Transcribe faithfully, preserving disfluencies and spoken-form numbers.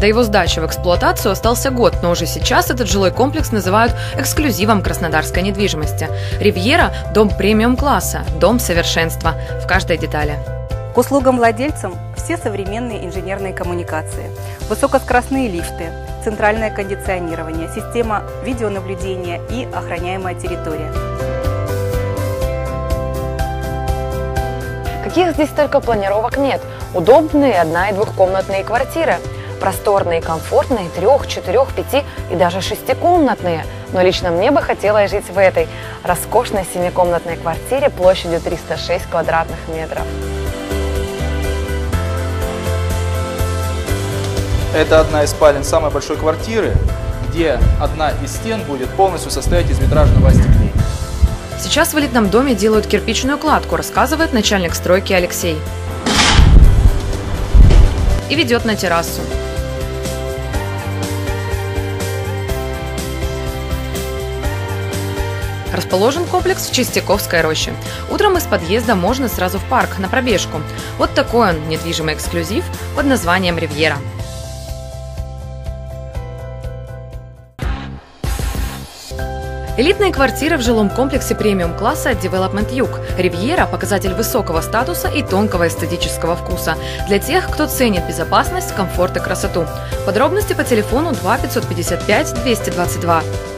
До его сдачи в эксплуатацию остался год, но уже сейчас этот жилой комплекс называют эксклюзивом краснодарской недвижимости. «Ривьера» – дом премиум-класса, дом совершенства в каждой детали. К услугам владельцам все современные инженерные коммуникации, высокоскоростные лифты, центральное кондиционирование, система видеонаблюдения и охраняемая территория. Каких здесь только планировок нет. Удобные одно- и двухкомнатные квартиры. Просторные, комфортные, трех-, четырех-, пяти- и даже шестикомнатные. Но лично мне бы хотелось жить в этой роскошной семикомнатной квартире площадью триста шесть квадратных метров. Это одна из спален самой большой квартиры, где одна из стен будет полностью состоять из витражного остекления. Сейчас в элитном доме делают кирпичную кладку, рассказывает начальник стройки Алексей. И ведет на террасу. Расположен комплекс в Чистяковской роще. Утром из подъезда можно сразу в парк, на пробежку. Вот такой он, недвижимый эксклюзив под названием «Ривьера». Элитные квартиры в жилом комплексе премиум-класса от Development Юг. «Ривьера» – показатель высокого статуса и тонкого эстетического вкуса для тех, кто ценит безопасность, комфорт и красоту. Подробности по телефону два пятьсот пятьдесят пять двести двадцать два.